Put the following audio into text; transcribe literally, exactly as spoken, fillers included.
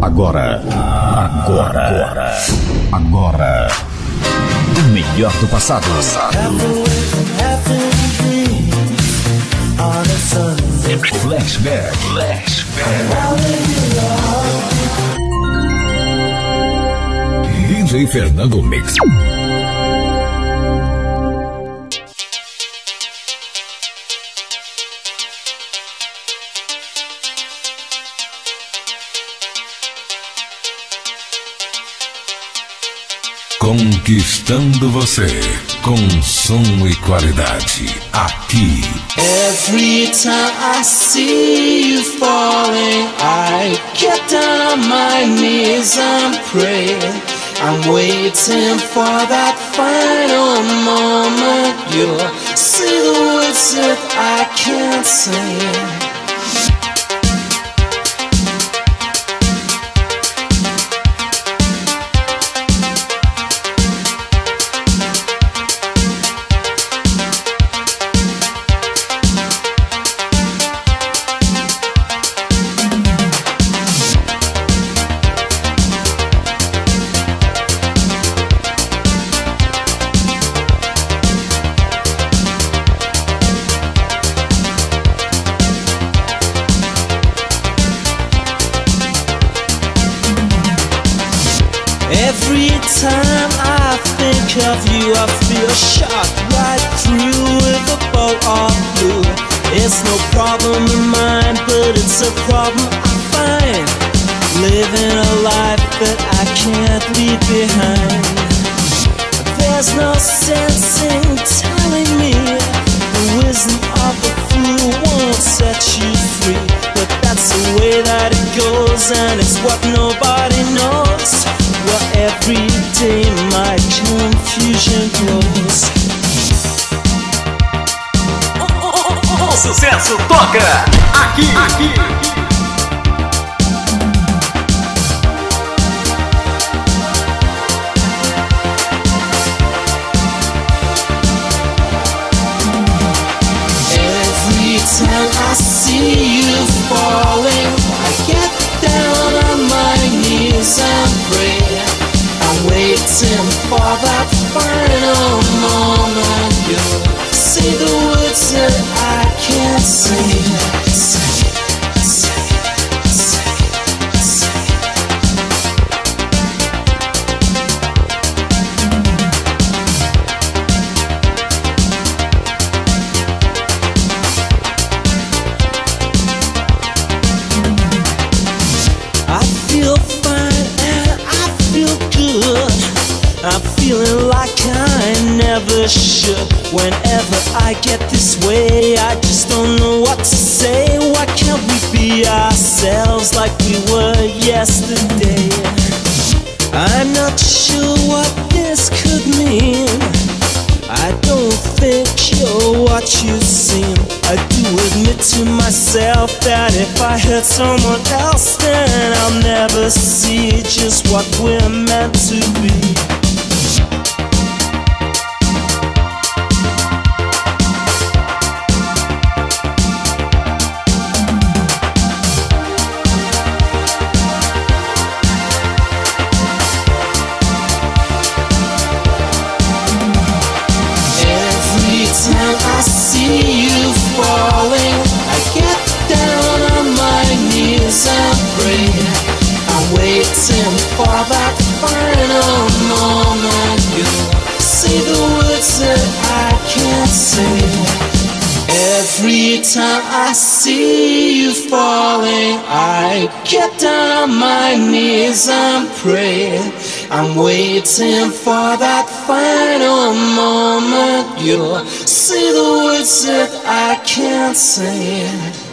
Agora, agora, agora, agora, o melhor do passado. Flashback, flashback. D J Fernando Mix. Conquistando você com som e qualidade aqui. Every time I see you falling, I get down on my knees and pray. I'm waiting for that final moment. You'll see the words that I can't say. Every time I think of you, I feel shot right through with a bolt of blue. It's no problem of mine, but it's a problem I find, living a life that I can't leave behind. There's no sense in telling me the wisdom of a fool won't set you free, but that's the way that it goes, and it's what nobody knows. Well, every day my confusion grows. O sucesso toca aqui, aqui. Every time I see you falling, I get down on my knees and pray. I'm waiting for that final moment. You'll see the words that I can't say. I'm feeling like I never should. Whenever I get this way, I just don't know what to say. Why can't we be ourselves like we were yesterday? I'm not sure what this could mean. I don't think you're what you seem. I do admit to myself that if I hurt someone else, then I'll never see just what we're meant to be. Time I see you falling, I get down on my knees and pray. I'm waiting for that final moment. You'll see the words that I can't say. Every time I see you falling, I get down on my knees and pray. I'm waiting for that final moment. You'll see the words that I can't say.